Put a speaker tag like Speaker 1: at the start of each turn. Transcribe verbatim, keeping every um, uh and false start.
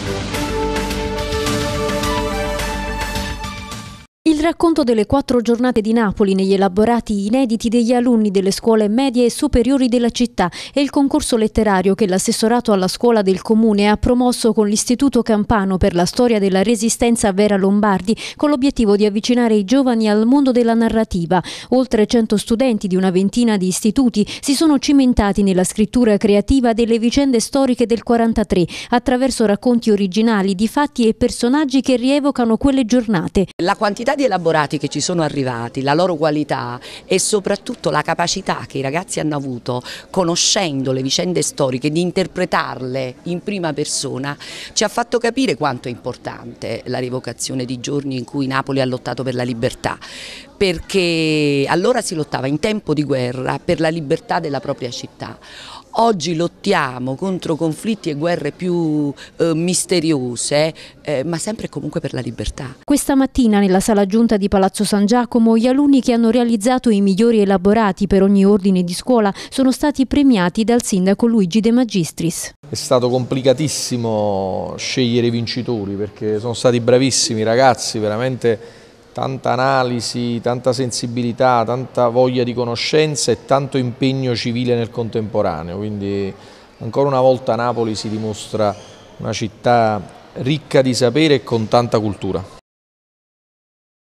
Speaker 1: Il racconto delle quattro giornate di Napoli negli elaborati inediti degli alunni delle scuole medie e superiori della città è il concorso letterario che l'assessorato alla scuola del comune ha promosso con l'Istituto Campano per la storia della resistenza Vera Lombardi, con l'obiettivo di avvicinare i giovani al mondo della narrativa. Oltre cento studenti di una ventina di istituti si sono cimentati nella scrittura creativa delle vicende storiche del quarantatré attraverso racconti originali di fatti e personaggi che rievocano quelle giornate.
Speaker 2: La quantità di elaborati che ci sono arrivati, la loro qualità e soprattutto la capacità che i ragazzi hanno avuto, conoscendo le vicende storiche, di interpretarle in prima persona, ci ha fatto capire quanto è importante la rievocazione di giorni in cui Napoli ha lottato per la libertà, perché allora si lottava in tempo di guerra per la libertà della propria città. Oggi lottiamo contro conflitti e guerre più eh, misteriose, eh, ma sempre e comunque per la libertà.
Speaker 1: Questa mattina nella sala giunta di Palazzo San Giacomo gli alunni che hanno realizzato i migliori elaborati per ogni ordine di scuola sono stati premiati dal sindaco Luigi De Magistris.
Speaker 3: È stato complicatissimo scegliere i vincitori perché sono stati bravissimi ragazzi, veramente tanta analisi, tanta sensibilità, tanta voglia di conoscenza e tanto impegno civile nel contemporaneo, quindi ancora una volta Napoli si dimostra una città ricca di sapere e con tanta cultura.